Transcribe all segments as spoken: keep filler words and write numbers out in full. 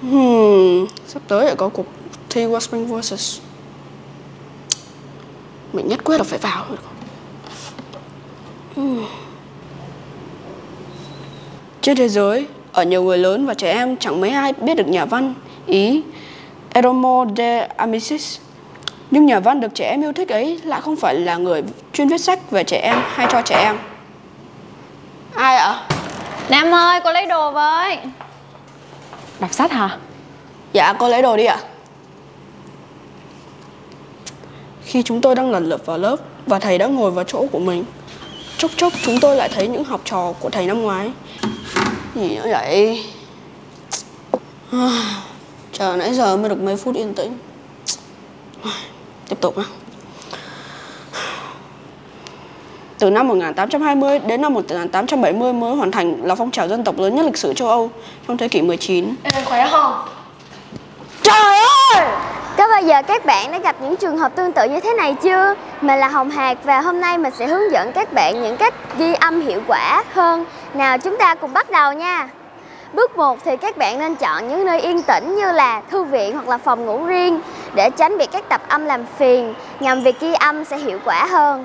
Hmm, sắp tới lại có cuộc thi Westwing Voices. Mình nhất quyết là phải vào. Hmm. Trên thế giới, ở nhiều người lớn và trẻ em chẳng mấy ai biết được nhà văn Ý Eromo de Amicis. Nhưng nhà văn được trẻ em yêu thích ấy lại không phải là người chuyên viết sách về trẻ em hay cho trẻ em. Ai ạ? Nam ơi, cô lấy đồ với. Đọc sách hả? Dạ, cô lấy đồ đi ạ. Khi chúng tôi đang lần lượt vào lớp và thầy đã ngồi vào chỗ của mình, chốc chốc chúng tôi lại thấy những học trò của thầy năm ngoái. Gì nữa vậy? Chờ nãy giờ mới được mấy phút yên tĩnh. Tiếp tục á. Từ năm một nghìn tám trăm hai mươi đến năm một nghìn tám trăm bảy mươi mới hoàn thành là phong trào dân tộc lớn nhất lịch sử châu Âu trong thế kỷ mười chín. Ê, khỏe không? Trời ơi! Có bao giờ các bạn đã gặp những trường hợp tương tự như thế này chưa? Mình là Hồng Hạc và hôm nay mình sẽ hướng dẫn các bạn những cách ghi âm hiệu quả hơn. Nào chúng ta cùng bắt đầu nha. Bước một thì các bạn nên chọn những nơi yên tĩnh như là thư viện hoặc là phòng ngủ riêng để tránh bị các tạp âm làm phiền, nhằm việc ghi âm sẽ hiệu quả hơn.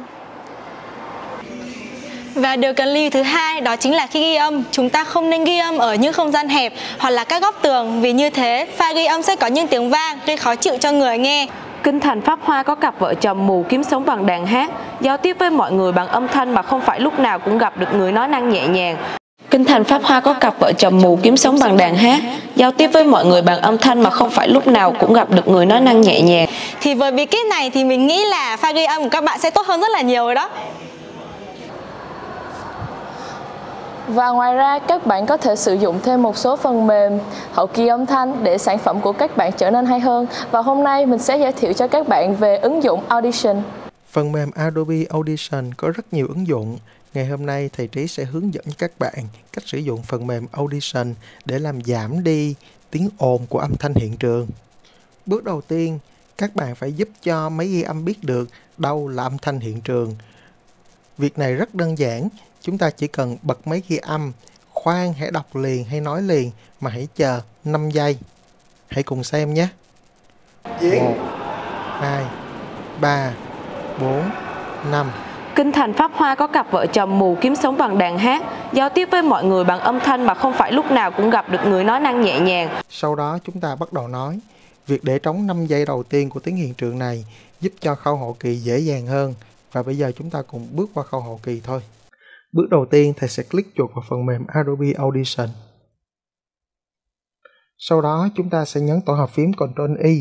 Và điều cần lưu ý thứ hai đó chính là khi ghi âm, chúng ta không nên ghi âm ở những không gian hẹp hoặc là các góc tường, vì như thế file ghi âm sẽ có những tiếng vang gây khó chịu cho người nghe. Kinh thành Pháp Hoa có cặp vợ chồng mù kiếm sống bằng đàn hát, giao tiếp với mọi người bằng âm thanh mà không phải lúc nào cũng gặp được người nói năng nhẹ nhàng. Kinh thành Pháp Hoa có cặp vợ chồng mù kiếm sống bằng đàn hát, giao tiếp với mọi người bằng âm thanh mà không phải lúc nào cũng gặp được người nói năng nhẹ nhàng. Thì với bí kíp này thì mình nghĩ là file ghi âm của các bạn sẽ tốt hơn rất là nhiều rồi đó. Và ngoài ra, các bạn có thể sử dụng thêm một số phần mềm hậu kỳ âm thanh để sản phẩm của các bạn trở nên hay hơn. Và hôm nay mình sẽ giới thiệu cho các bạn về ứng dụng Audition. Phần mềm Adobe Audition có rất nhiều ứng dụng. Ngày hôm nay thầy Trí sẽ hướng dẫn các bạn cách sử dụng phần mềm Audition để làm giảm đi tiếng ồn của âm thanh hiện trường. Bước đầu tiên, các bạn phải giúp cho máy ghi âm biết được đâu là âm thanh hiện trường. Việc này rất đơn giản, chúng ta chỉ cần bật máy ghi âm, khoan hãy đọc liền hay nói liền mà hãy chờ năm giây. Hãy cùng xem nhé. một, hai, ba, bốn, năm. Kinh thành Pháp Hoa có cặp vợ chồng mù kiếm sống bằng đàn hát, giao tiếp với mọi người bằng âm thanh mà không phải lúc nào cũng gặp được người nói năng nhẹ nhàng. Sau đó chúng ta bắt đầu nói. Việc để trống năm giây đầu tiên của tiếng hiện trường này giúp cho khâu hậu kỳ dễ dàng hơn. Và bây giờ chúng ta cùng bước qua khâu hậu kỳ thôi. Bước đầu tiên thầy sẽ click chuột vào phần mềm Adobe Audition. Sau đó chúng ta sẽ nhấn tổ hợp phím Ctrl Y.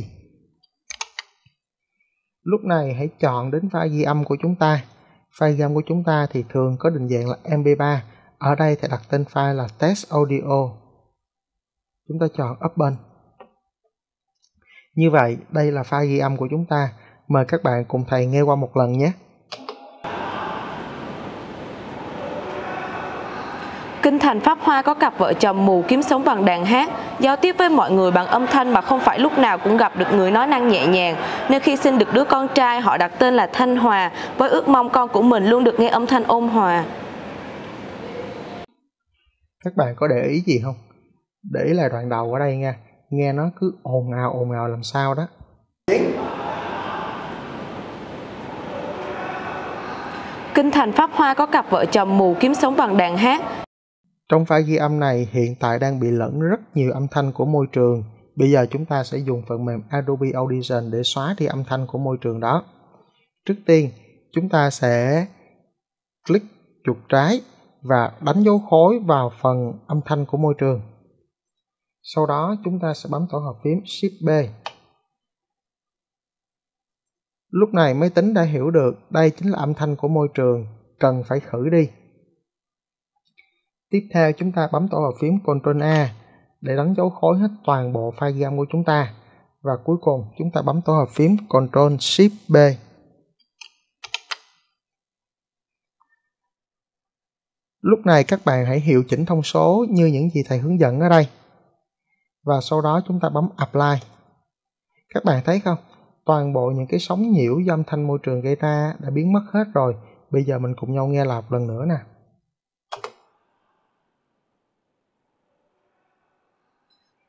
Lúc này hãy chọn đến file ghi âm của chúng ta. File ghi âm của chúng ta thì thường có định dạng là em pê ba. Ở đây thầy đặt tên file là Test Audio. Chúng ta chọn Open. Như vậy đây là file ghi âm của chúng ta. Mời các bạn cùng thầy nghe qua một lần nhé. Kinh thành Pháp Hoa có cặp vợ chồng mù kiếm sống bằng đàn hát, giao tiếp với mọi người bằng âm thanh mà không phải lúc nào cũng gặp được người nói năng nhẹ nhàng. Nên khi sinh được đứa con trai, họ đặt tên là Thanh Hòa, với ước mong con của mình luôn được nghe âm thanh ôn hòa. Các bạn có để ý gì không? Để ý là đoạn đầu ở đây nha, nghe nó cứ ồn ào ồn ào làm sao đó. Kinh thành Pháp Hoa có cặp vợ chồng mù kiếm sống bằng đàn hát. Trong file ghi âm này hiện tại đang bị lẫn rất nhiều âm thanh của môi trường. Bây giờ chúng ta sẽ dùng phần mềm Adobe Audition để xóa đi âm thanh của môi trường đó. Trước tiên, chúng ta sẽ click chuột trái và đánh dấu khối vào phần âm thanh của môi trường. Sau đó chúng ta sẽ bấm tổ hợp phím Shift B. Lúc này máy tính đã hiểu được đây chính là âm thanh của môi trường, cần phải khử đi. Tiếp theo chúng ta bấm tổ hợp phím Ctrl A để đánh dấu khối hết toàn bộ file ghi âm của chúng ta. Và cuối cùng chúng ta bấm tổ hợp phím Ctrl Shift B. Lúc này các bạn hãy hiệu chỉnh thông số như những gì thầy hướng dẫn ở đây. Và sau đó chúng ta bấm Apply. Các bạn thấy không? Toàn bộ những cái sóng nhiễu do âm thanh môi trường gây ra đã biến mất hết rồi. Bây giờ mình cùng nhau nghe lại một lần nữa nè.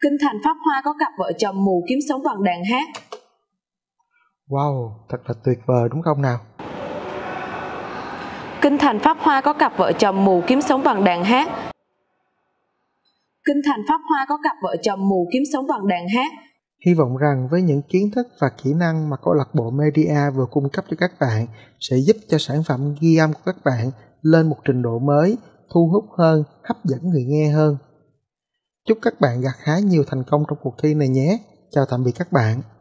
Kinh thành Pháp Hoa có cặp vợ chồng mù kiếm sống bằng đàn hát. Wow, thật là tuyệt vời đúng không nào? Kinh thành Pháp Hoa có cặp vợ chồng mù kiếm sống bằng đàn hát. Kinh thành Pháp Hoa có cặp vợ chồng mù kiếm sống bằng đàn hát. Hy vọng rằng với những kiến thức và kỹ năng mà câu lạc bộ Media vừa cung cấp cho các bạn sẽ giúp cho sản phẩm ghi âm của các bạn lên một trình độ mới, thu hút hơn, hấp dẫn người nghe hơn. Chúc các bạn gặt hái nhiều thành công trong cuộc thi này nhé. Chào tạm biệt các bạn.